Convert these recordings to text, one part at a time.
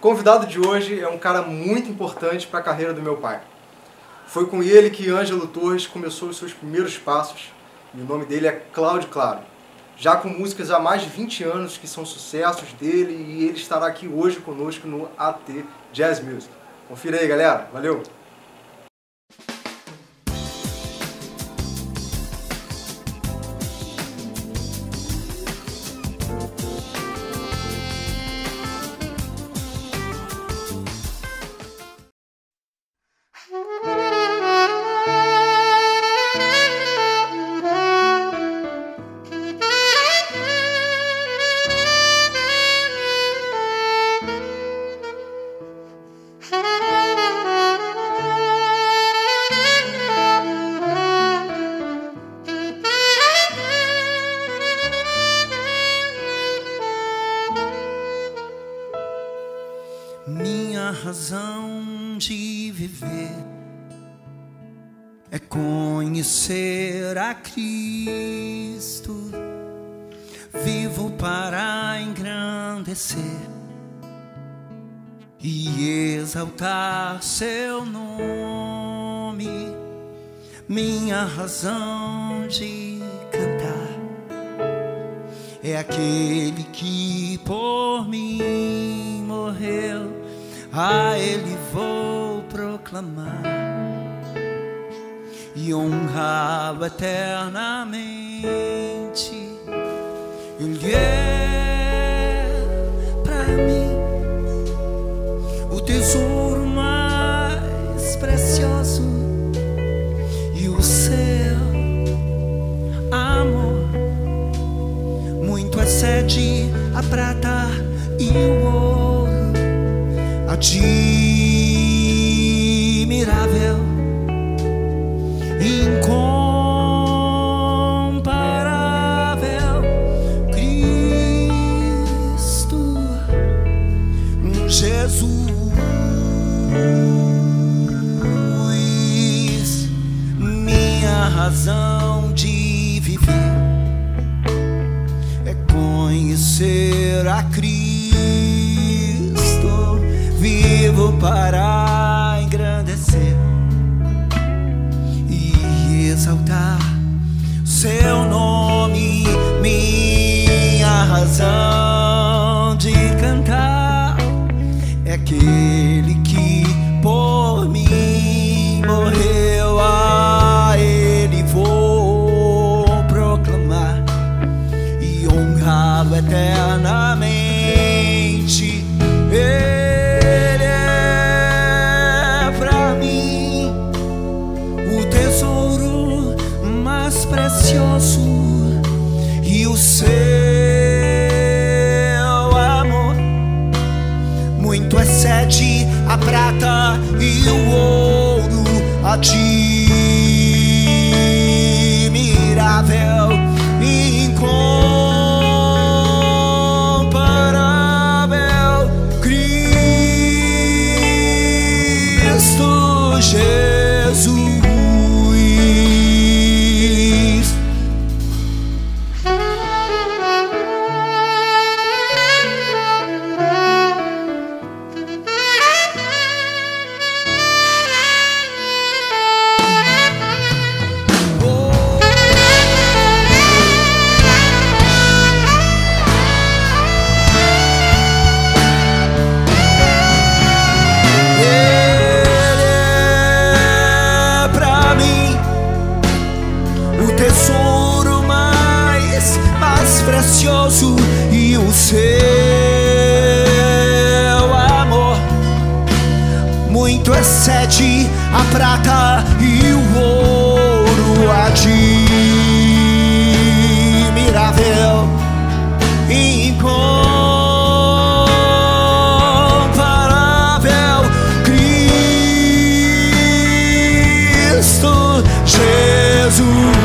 convidado de hoje é um cara muito importante para a carreira do meu pai. Foi com ele que Ângelo Torres começou os seus primeiros passos, e o nome dele é Cláudio Claro. Já com músicas há mais de 20 anos que são sucessos dele, e ele estará aqui hoje conosco no AT Jazz Music. Confira aí, galera. Valeu! Minha razão de viver é conhecer a Cristo. Vivo para engrandecer e exaltar seu nome. Minha razão de cantar é aquele que por mim morreu. A Ele vou proclamar e honrá-lo eternamente. Ele é pra mim o tesouro mais precioso, e o seu amor muito excede a prata e o ouro. Admirável, incomparável Cristo Jesus. Minha razão de viver é conhecer a Cristo. Vivo para engrandecer e exaltar seu nome. Minha razão de cantar é aquele que por mim morreu. A Ele vou proclamar e honrá-lo eternamente. Precioso, e o seu amor muito excede a prata e o ouro. Admirável, incomparável Cristo Jesus. Precioso, e o seu amor muito excede a prata e o ouro. Admirável, incomparável Cristo Jesus.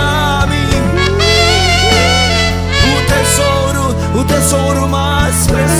O tesouro mais precioso.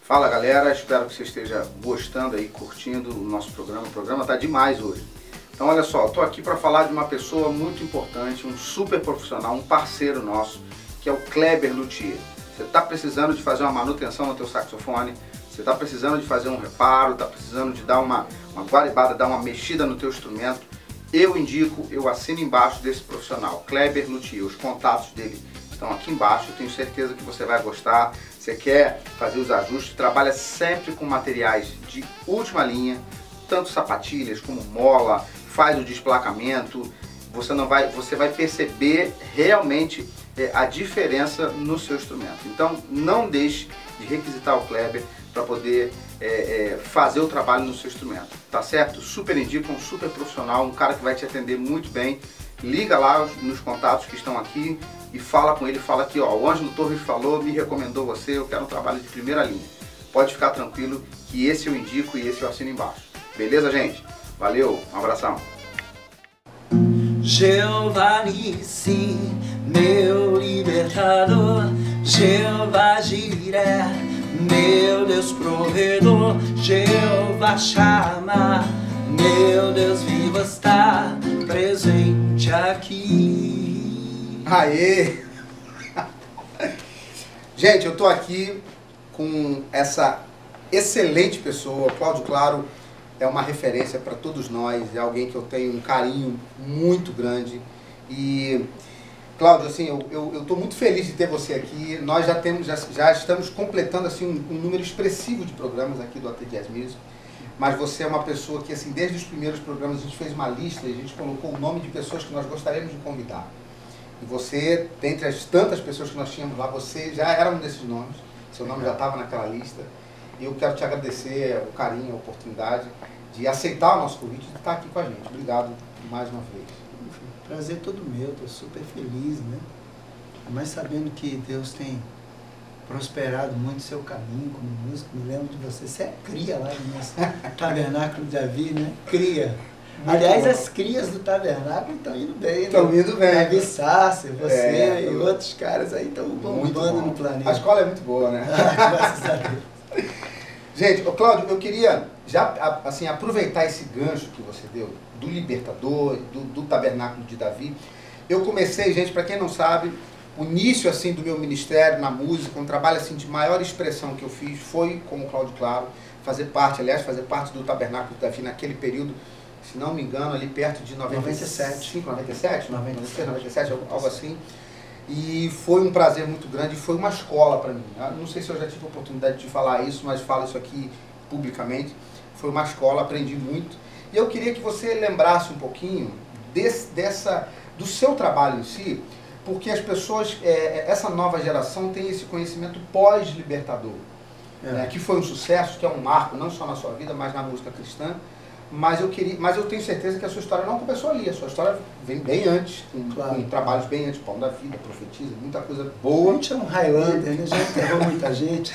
Fala galera, espero que você esteja gostando aí, curtindo o nosso programa. O programa tá demais hoje. Então olha só, eu tô aqui para falar de uma pessoa muito importante, um super profissional, um parceiro nosso, que é o Kleber Luthier. Você está precisando de fazer uma manutenção no teu saxofone, você está precisando de fazer um reparo, está precisando de dar uma guaribada, dar uma mexida no teu instrumento, eu indico, eu assino embaixo desse profissional, Kleber Luthier. Os contatos dele estão aqui embaixo, eu tenho certeza que você vai gostar. Você quer fazer os ajustes, trabalha sempre com materiais de última linha, tanto sapatilhas como mola, faz o desplacamento, você vai perceber realmente a diferença no seu instrumento. Então não deixe de requisitar o Kleber para poder fazer o trabalho no seu instrumento, tá certo? Super indica, um super profissional, um cara que vai te atender muito bem. Liga lá nos contatos que estão aqui e fala com ele, fala aqui, ó, o Ângelo Torres falou, me recomendou você, eu quero um trabalho de primeira linha. Pode ficar tranquilo que esse eu indico e esse eu assino embaixo. Beleza, gente? Valeu, um abração. Jeová Nissi, meu libertador, Jeová Jiré, meu Deus provedor, Jeová Shammah, meu Deus vivo está presente aqui. Aê! Gente, eu tô aqui com essa excelente pessoa. Cláudio Claro é uma referência para todos nós, é alguém que eu tenho um carinho muito grande. E Cláudio, assim, eu tô muito feliz de ter você aqui. Nós já estamos completando assim um número expressivo de programas aqui do AT Jazz Music. Mas você é uma pessoa que, assim, desde os primeiros programas a gente fez uma lista e a gente colocou o nome de pessoas que nós gostaríamos de convidar. E você, dentre as tantas pessoas que nós tínhamos lá, você já era um desses nomes, seu nome já estava naquela lista. E eu quero te agradecer o carinho, a oportunidade de aceitar o nosso convite e de estar aqui com a gente. Obrigado mais uma vez. Prazer todo meu, estou super feliz, né? Mas sabendo que Deus tem prosperado muito o seu caminho como músico. Me lembro de você é cria lá no nosso Tabernáculo de Davi, né? Cria. Muito Aliás, bom. As crias do Tabernáculo estão indo bem. Estão indo bem. Davi Sasser, você e outros caras aí estão bombando no planeta. A escola é muito boa, né? Graças a Deus. Gente, Cláudio, eu queria já assim, aproveitar esse gancho que você deu, do Libertador, do Tabernáculo de Davi. Eu comecei, gente, para quem não sabe, o início assim, do meu ministério na música, um trabalho assim, de maior expressão que eu fiz foi com o Cláudio Claro, fazer parte do Tabernáculo de Davi naquele período, se não me engano, ali perto de 97, 97, algo assim. E foi um prazer muito grande, foi uma escola para mim. Eu não sei se eu já tive a oportunidade de falar isso, mas falo isso aqui publicamente. Foi uma escola, aprendi muito. E eu queria que você lembrasse um pouquinho do seu trabalho em si, porque as pessoas, essa nova geração tem esse conhecimento pós-libertador, né, que foi um sucesso, que é um marco não só na sua vida, mas na música cristã. Mas eu tenho certeza que a sua história não começou ali, a sua história vem bem antes, com trabalhos bem antes, Pão da Vida, Profetiza, muita coisa boa. A gente é um Highlander, né? Já enterrou muita gente.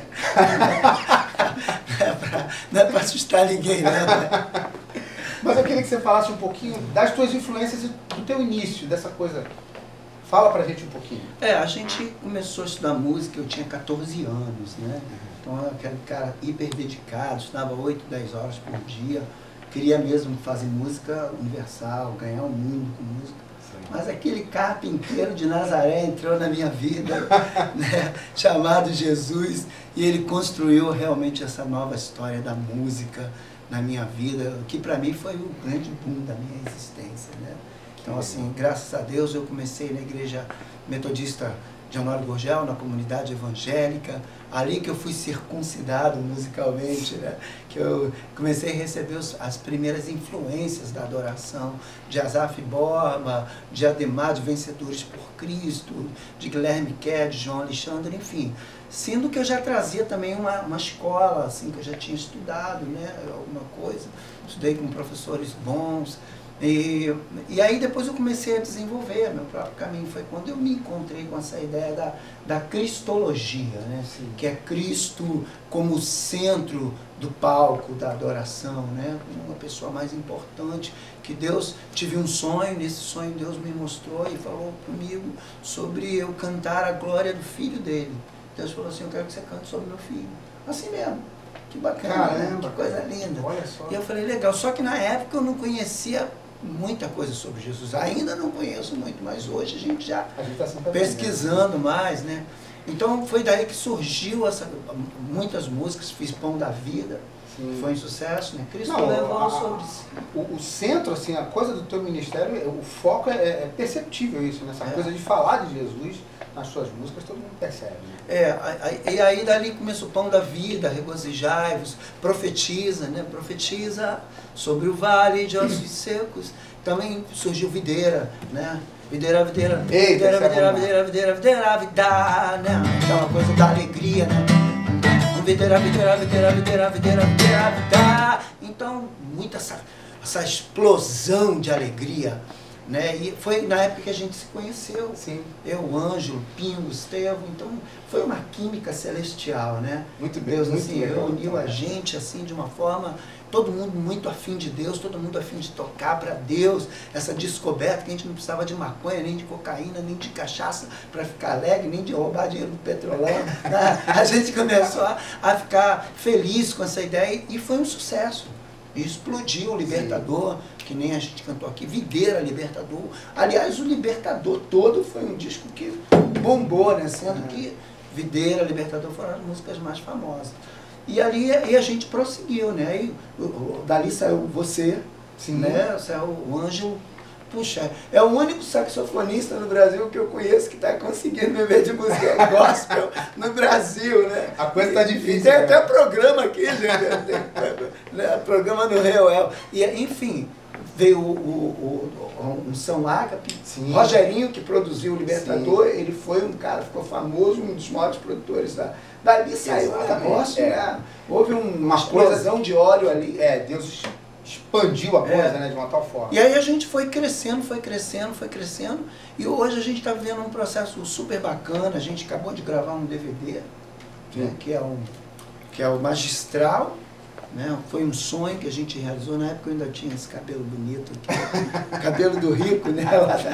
Não é para assustar ninguém, não. Né? Mas eu queria que você falasse um pouquinho das tuas influências e do teu início, dessa coisa. Fala pra gente um pouquinho. A gente começou a estudar música, eu tinha 14 anos, né? Então eu era aquele cara hiper dedicado, estudava 8, 10 horas por dia. Queria mesmo fazer música universal, ganhar o mundo com música. Sim. Mas aquele carpinteiro de Nazaré entrou na minha vida, né, chamado Jesus, e ele construiu realmente essa nova história da música na minha vida, que para mim foi o grande boom da minha existência, né? Então, assim, graças a Deus eu comecei na igreja metodista de Honório Gurgel, na comunidade evangélica, ali que eu fui circuncidado musicalmente, né? Que eu comecei a receber as primeiras influências da adoração, de Asaf Borba, de Ademar, de Vencedores por Cristo, de Guilherme Kerr, de João Alexandre, enfim. Sendo que eu já trazia também uma escola, assim, que eu já tinha estudado, né? Alguma coisa, estudei com professores bons. E aí depois eu comecei a desenvolver meu próprio caminho. Foi quando eu me encontrei com essa ideia da cristologia, né? Que é Cristo como centro do palco da adoração, né? Uma pessoa mais importante, que Deus, tive um sonho, nesse sonho Deus me mostrou e falou comigo sobre eu cantar a glória do filho dele. Deus falou assim, eu quero que você cante sobre meu filho. Assim mesmo. Que bacana, Caramba, né? Que coisa linda. Olha só. E eu falei, legal. Só que na época eu não conhecia muita coisa sobre Jesus. Ainda não conheço muito, mas hoje a gente já Tá sempre pesquisando mais, né? Então foi daí que surgiu muitas músicas, fiz Pão da Vida, Sim. foi um sucesso, né? Cristo Não, levou sobre si. O centro, assim, a coisa do teu ministério, o foco é perceptível isso, né? Essa É. coisa de falar de Jesus nas suas músicas, todo mundo percebe. Né? E aí dali começa o Pão da Vida, regozijai-vos, profetiza, né? Profetiza sobre o vale de ossos secos. Também surgiu Videira, né? Videira, videira, Eita, videira, essa é videira, boa. videira, videira, videira, vida, né? Aquela coisa da alegria, né? Videira, videira, videira, videira, videira, videira, vida. Então, muita essa explosão de alegria, né? E foi na época que a gente se conheceu. Sim. Eu, Ângelo, Pingo, Estevão, então foi uma química celestial, né? Muito bem, Deus muito assim, legal. reuniu a gente assim de uma forma, todo mundo muito afim de Deus, todo mundo afim de tocar para Deus, essa descoberta que a gente não precisava de maconha, nem de cocaína, nem de cachaça para ficar alegre, nem de roubar dinheiro do petrolão. Né? A gente começou a ficar feliz com essa ideia e foi um sucesso. E explodiu o Libertador, que nem a gente cantou aqui, Videira, Libertador. Aliás, o Libertador todo foi um disco que bombou, né? Sendo que Videira, Libertador foram as músicas mais famosas. E ali a gente prosseguiu, né? Aí, dali saiu você, Sim. né? Saiu o Ângelo. Puxa, é o único saxofonista no Brasil que eu conheço que está conseguindo viver de música gospel no Brasil, né? A coisa tá difícil, E tem né? até programa aqui, gente. Tem, né, programa no Reuel. E, enfim, veio um São Ágape, Sim. Rogerinho, que produziu o Libertador, ele foi um cara, ficou famoso, um dos maiores produtores dali saiu um Exatamente, negócio, é. né? Houve uma coisa- explosão de óleo ali. Deus expandiu a coisa, É. né, de uma tal forma. E aí a gente foi crescendo, e hoje a gente está vivendo um processo super bacana. A gente acabou de gravar um DVD, né, que é o Magistral, né? Foi um sonho que a gente realizou. Na época eu ainda tinha esse cabelo bonito aqui, cabelo do rico, né?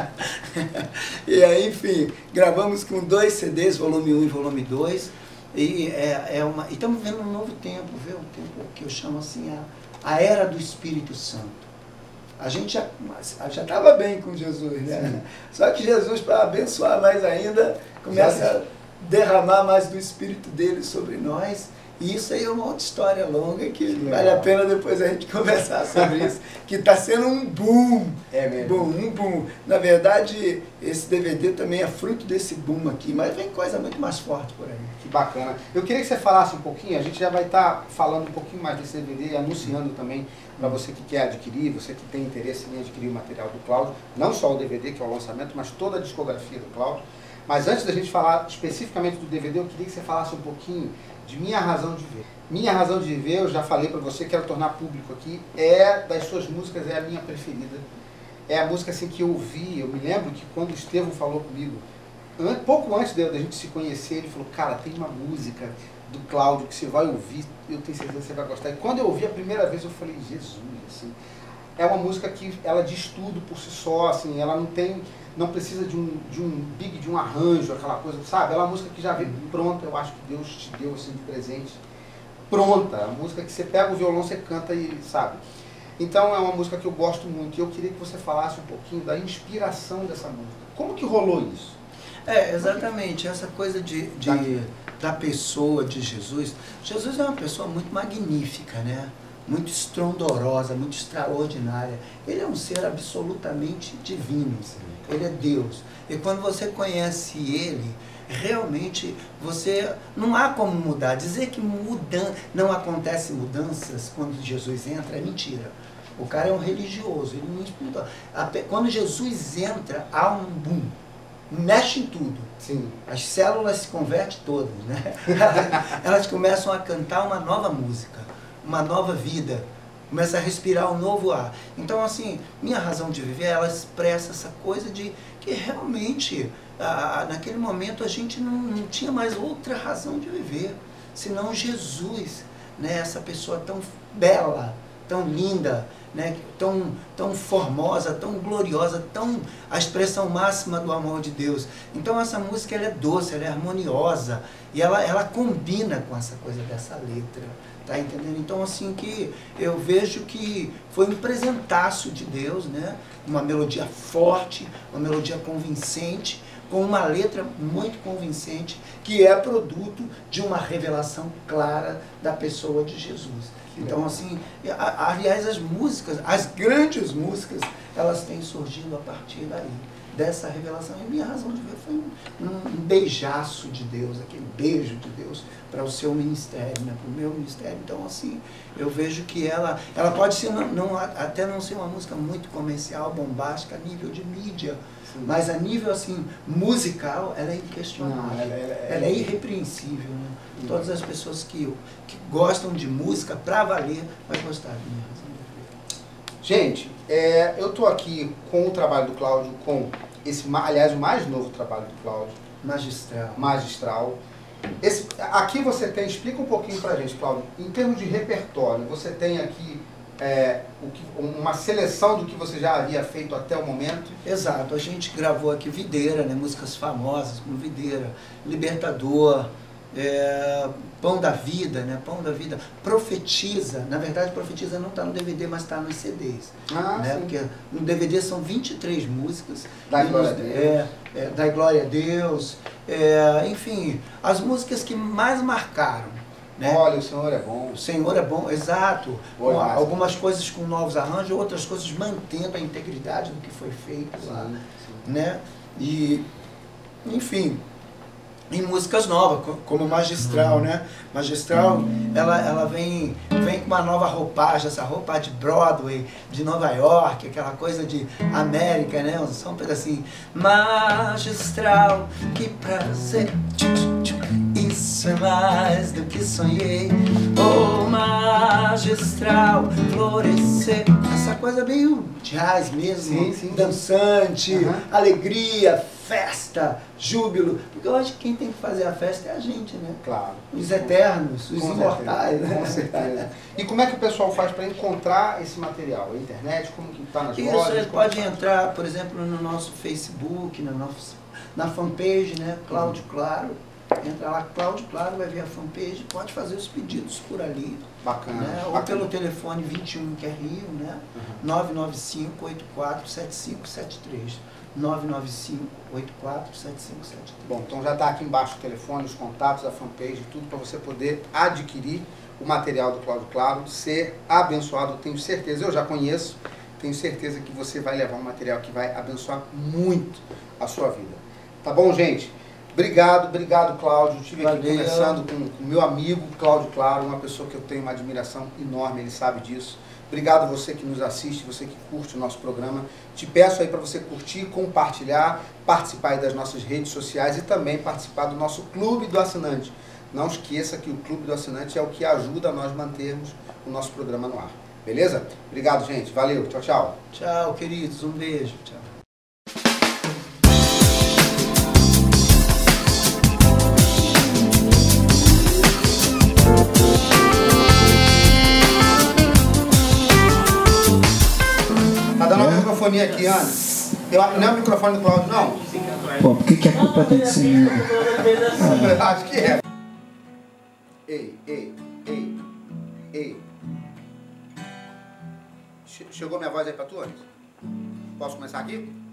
E aí, enfim, gravamos com 2 CDs, volume 1 e volume 2, e estamos vivendo um novo tempo, viu? Um tempo que eu chamo assim a era do Espírito Santo. A gente já estava bem com Jesus, né? Só que Jesus, para abençoar mais ainda, começa a derramar mais do Espírito dele sobre nós. E isso aí é uma outra história longa que vale a pena depois a gente conversar sobre isso, que está sendo um boom. É mesmo. Um boom. Na verdade, esse DVD também é fruto desse boom aqui, mas vem coisa muito mais forte por aí. Que bacana. Eu queria que você falasse um pouquinho, a gente já vai estar falando um pouquinho mais desse DVD, anunciando também para você que quer adquirir, você que tem interesse em adquirir o material do Cláudio, não só o DVD, que é o lançamento, mas toda a discografia do Cláudio. Mas antes da gente falar especificamente do DVD, eu queria que você falasse um pouquinho de Minha Razão de Viver. Minha Razão de Viver, eu já falei para você, quero tornar público aqui, das suas músicas, é a minha preferida. É a música assim que eu ouvi, eu me lembro que quando o Estevão falou comigo, pouco antes da gente se conhecer, ele falou, cara, tem uma música do Cláudio que você vai ouvir, eu tenho certeza que você vai gostar. E quando eu ouvi a primeira vez, eu falei, Jesus, assim, é uma música que ela diz tudo por si só, assim, ela não precisa de um arranjo, aquela coisa, sabe? Ela é uma música que já veio pronta, eu acho que Deus te deu assim de presente, pronta, a música que você pega o violão, você canta e sabe. Então é uma música que eu gosto muito e eu queria que você falasse um pouquinho da inspiração dessa música. Como que rolou isso? Exatamente, essa coisa da pessoa de Jesus. Jesus é uma pessoa muito magnífica, né? Muito estrondorosa, muito extraordinária. Ele é um ser absolutamente divino. Ele é Deus. E quando você conhece Ele, realmente você não há como mudar. Dizer que não acontece mudanças quando Jesus entra é mentira. O cara é um religioso, ele não explica. Quando Jesus entra, há um boom. Mexe em tudo. Sim. As células se convertem todas, né? Elas começam a cantar uma nova música, uma nova vida, começa a respirar um novo ar. Então, assim, Minha Razão de Viver, ela expressa essa coisa de que realmente, naquele momento, a gente não tinha mais outra razão de viver, senão Jesus, né? Essa pessoa tão bela, tão linda, né? Tão formosa, tão gloriosa, a expressão máxima do amor de Deus. Então essa música ela é doce, ela é harmoniosa e ela combina com essa coisa dessa letra, tá entendendo? Então assim que eu vejo que foi um presentaço de Deus, né? Uma melodia forte, uma melodia convincente, com uma letra muito convincente, que é produto de uma revelação clara da pessoa de Jesus. Então, assim, aliás, as músicas, as grandes músicas, elas têm surgido a partir daí, dessa revelação. E minha razão de ver foi um beijaço de Deus, aquele beijo de Deus para o seu ministério, né, para o meu ministério. Então, assim, eu vejo que ela pode ser, até não ser uma música muito comercial, bombástica, a nível de mídia, sim, mas a nível, assim, musical, ela é inquestionável, ela é irrepreensível, né? Todas as pessoas que gostam de música, para valer, vai gostar de minha razão de ver. Gente, eu estou aqui com o trabalho do Cláudio, com esse, aliás, o mais novo trabalho do Cláudio. Magistral. Aqui você tem, explica um pouquinho pra gente, Cláudio, em termos de repertório, você tem aqui uma seleção do que você já havia feito até o momento? Exato, a gente gravou aqui Videira, né, músicas famosas como Videira, Libertador, Pão da Vida, né? Pão da Vida, Profetiza. Na verdade, Profetiza não está no DVD, mas está nos CDs. Né? Porque no DVD são 23 músicas. Da Glória a Deus. Da Glória a Deus. Enfim, as músicas que mais marcaram. Né? Olha, o Senhor é bom. O Senhor é bom, exato. Algumas coisas com novos arranjos, outras coisas mantendo a integridade do que foi feito lá. Sim. Né? E, enfim, em músicas novas, como Magistral, né? Magistral, ela vem com uma nova roupagem, essa roupa de Broadway, de Nova York, aquela coisa de América, né? Só um pedacinho. Magistral, que prazer, isso é mais do que sonhei. Oh, magistral, florescer. Essa coisa meio jazz mesmo, sim. Dançante, alegria, festa, júbilo, porque eu acho que quem tem que fazer a festa é a gente, né? Claro. Os eternos, os imortais, né? Com certeza. E como é que o pessoal faz para encontrar esse material? A internet, como que está nas lojas? Isso, ele pode entrar, por exemplo, no nosso Facebook, na fanpage, né? Cláudio Claro. Entra lá, Cláudio Claro, vai ver a fanpage, pode fazer os pedidos por ali. Bacana. Né? Ou pelo telefone 21, que é Rio, né? 995-84-7573. 995-84-7573. Bom, então já está aqui embaixo o telefone, os contatos, a fanpage, tudo para você poder adquirir o material do Cláudio Claro, ser abençoado, tenho certeza, eu já conheço, tenho certeza que você vai levar um material que vai abençoar muito a sua vida. Tá bom, gente? Obrigado, Cláudio. Estive aqui conversando com o meu amigo Cláudio Claro, uma pessoa que eu tenho uma admiração enorme, ele sabe disso. Obrigado você que nos assiste, você que curte o nosso programa. Te peço aí para você curtir, compartilhar, participar aí das nossas redes sociais e também participar do nosso Clube do Assinante. Não esqueça que o Clube do Assinante é o que ajuda a nós mantermos o nosso programa no ar. Beleza? Obrigado, gente. Valeu. Tchau, tchau. Tchau, queridos. Um beijo. Tchau. Aqui, Ana. Não é o microfone do Cláudio, não? Pô, por que a culpa tem que ser minha? Acho que é. Ei. Chegou minha voz aí pra tu, Ana? Posso começar aqui?